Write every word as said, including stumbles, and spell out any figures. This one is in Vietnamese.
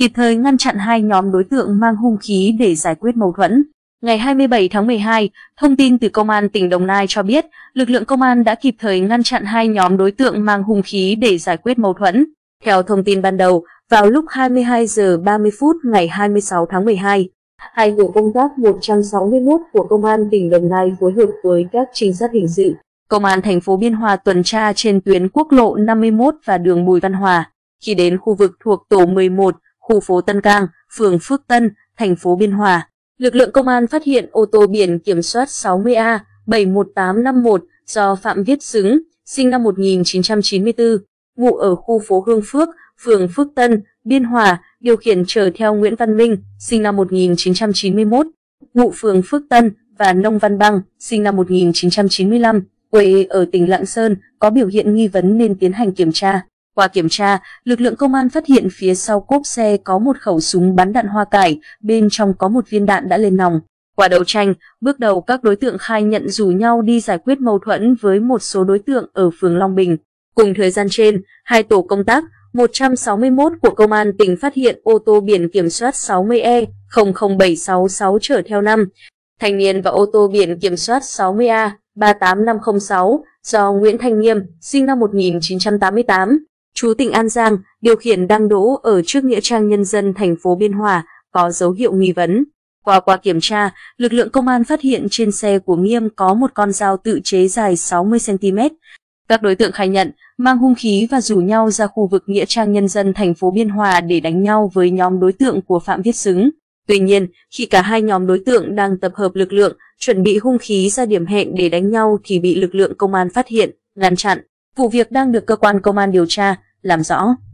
kịp thời ngăn chặn hai nhóm đối tượng mang hung khí để giải quyết mâu thuẫn. Ngày hai mươi bảy tháng mười hai, thông tin từ Công an tỉnh Đồng Nai cho biết, lực lượng công an đã kịp thời ngăn chặn hai nhóm đối tượng mang hung khí để giải quyết mâu thuẫn. Theo thông tin ban đầu, vào lúc hai mươi hai giờ ba mươi phút ngày hai mươi sáu tháng mười hai, hai tổ công tác một trăm sáu mươi mốt của Công an tỉnh Đồng Nai phối hợp với các trinh sát hình sự, Công an thành phố Biên Hòa tuần tra trên tuyến quốc lộ năm mươi mốt và đường Bùi Văn Hòa. Khi đến khu vực thuộc tổ mười một, khu phố Tân Cang, phường Phước Tân, thành phố Biên Hòa, lực lượng công an phát hiện ô tô biển kiểm soát sáu mươi A bảy một tám năm một do Phạm Viết Xứng, sinh năm một nghìn chín trăm chín mươi tư, ngụ ở khu phố Hương Phước, phường Phước Tân, Biên Hòa, điều khiển chở theo Nguyễn Văn Minh, sinh năm một nghìn chín trăm chín mươi mốt, ngụ phường Phước Tân, và Nông Văn Băng, sinh năm một nghìn chín trăm chín mươi lăm, quê ở tỉnh Lạng Sơn, có biểu hiện nghi vấn nên tiến hành kiểm tra. Qua kiểm tra, lực lượng công an phát hiện phía sau cốp xe có một khẩu súng bắn đạn hoa cải, bên trong có một viên đạn đã lên nòng. Qua đấu tranh, bước đầu các đối tượng khai nhận rủ nhau đi giải quyết mâu thuẫn với một số đối tượng ở phường Long Bình. Cùng thời gian trên, hai tổ công tác một trăm sáu mươi mốt của Công an tỉnh phát hiện ô tô biển kiểm soát sáu mươi E không không bảy sáu sáu chở theo năm thanh niên và ô tô biển kiểm soát sáu mươi A ba tám năm không sáu do Nguyễn Thanh Nghiêm, sinh năm một nghìn chín trăm tám mươi tám, trú tỉnh An Giang, điều khiển đang đỗ ở trước Nghĩa trang Nhân dân thành phố Biên Hòa, có dấu hiệu nghi vấn. Qua qua kiểm tra, lực lượng công an phát hiện trên xe của Nghiêm có một con dao tự chế dài sáu mươi xăng ti mét. Các đối tượng khai nhận mang hung khí và rủ nhau ra khu vực Nghĩa trang Nhân dân thành phố Biên Hòa để đánh nhau với nhóm đối tượng của Phạm Viết Xứng. Tuy nhiên, khi cả hai nhóm đối tượng đang tập hợp lực lượng, chuẩn bị hung khí ra điểm hẹn để đánh nhau thì bị lực lượng công an phát hiện, ngăn chặn. Vụ việc đang được cơ quan công an điều tra, làm rõ.